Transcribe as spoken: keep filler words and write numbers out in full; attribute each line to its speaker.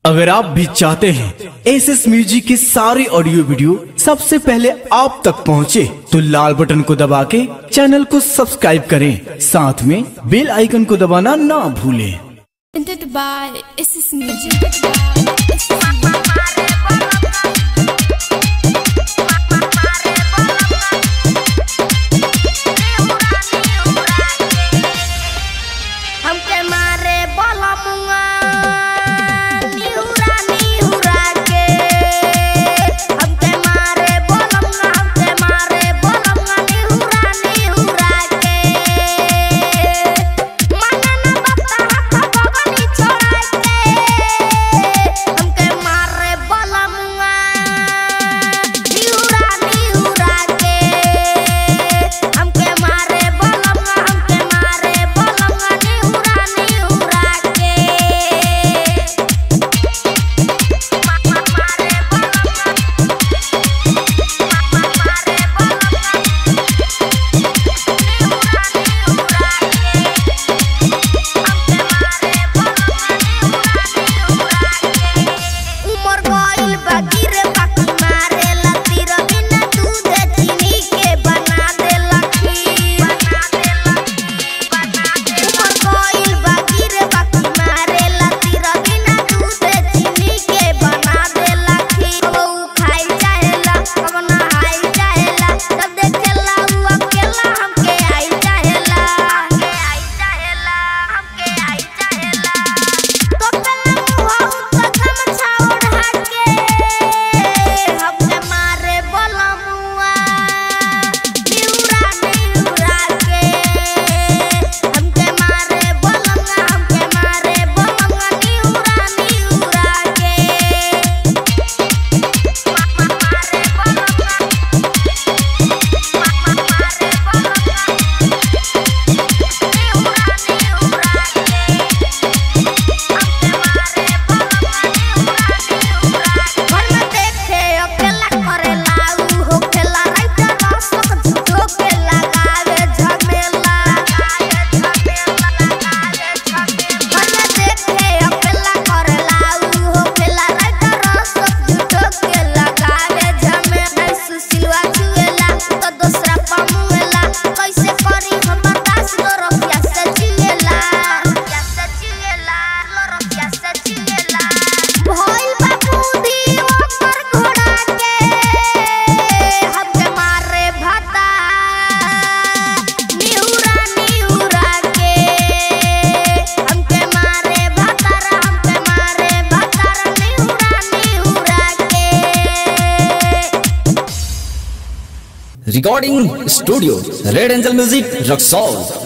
Speaker 1: अगर आप भी चाहते हैं एस एस म्यूजिक की सारी ऑडियो वीडियो सबसे पहले आप तक पहुंचे, तो लाल बटन को दबा के चैनल को सब्सक्राइब करें, साथ में बेल आइकन को दबाना ना भूलें।
Speaker 2: Recording studio red angel music Raxaul.